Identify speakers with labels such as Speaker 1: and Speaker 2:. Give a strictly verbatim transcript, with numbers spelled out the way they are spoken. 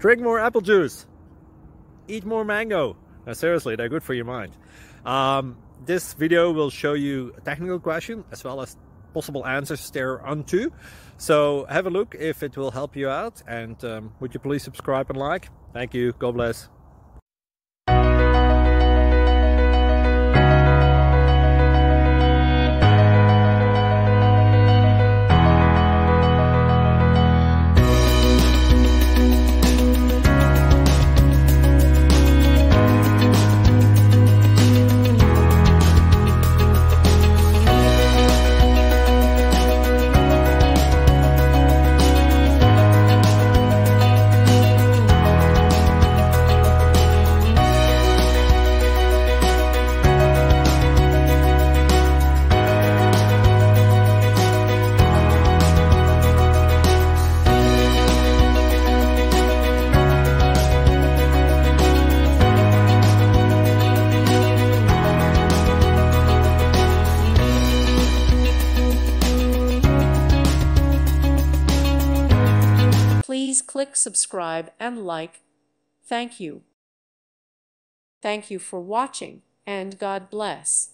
Speaker 1: Drink more apple juice. Eat more mango. Now, seriously, they're good for your mind. Um, this video will show you a technical question as well as possible answers thereunto. So have a look if it will help you out. And um, would you please subscribe and like? Thank you. God bless.
Speaker 2: Please click subscribe and like. Thank you. Thank you for watching, and God bless.